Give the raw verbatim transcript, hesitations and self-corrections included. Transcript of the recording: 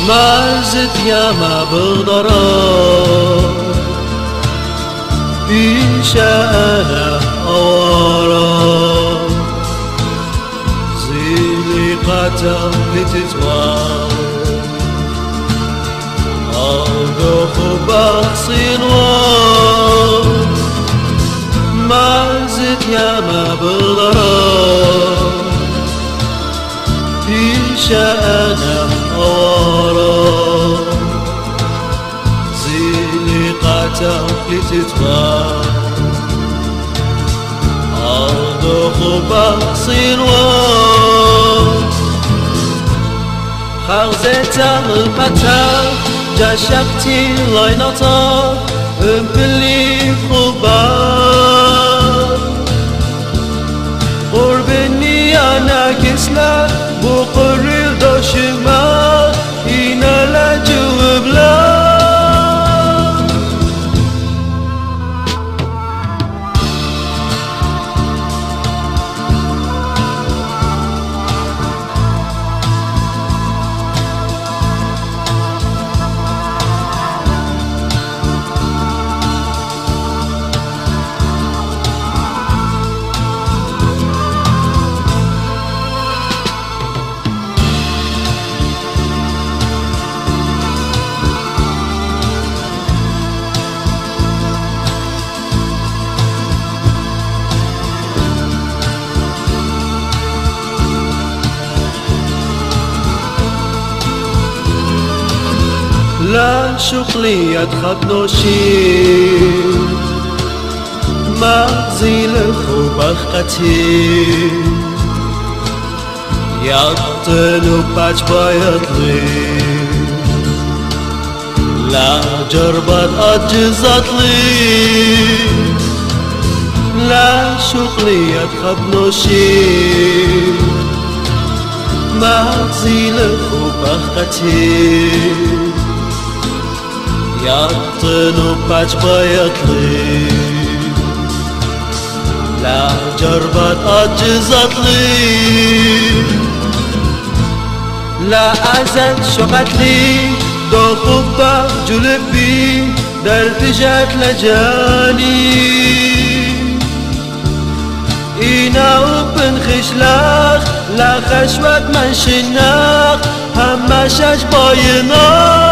ما زلت يا ما بغدران بشأنه أورا زيلي قاتل لتتوارد أرقف بصينوان ما زلت يا ما بغدران بشأنه أورا زيلي قاتل لتتوارد أرضخ بصينوان خغزت القتل جاشقتي لاينطا امبلي خبار قربني أنا كسلا بقرر داشما إنا لجوب لا لا شغلي يدخل نوشي ما زيل خوبختي يطلو باج بايطلي لا جربت أجزت لي لا شغلي يدخل نوشي ما زيل خوبختي يطنو باج بايطلي لا جربت أجزت لي لا أزل شقت لي دو خبة جلبي دلتجت لجاني إنا وبن خشلاخ لا خشوت من شناخ هم شش بايناخ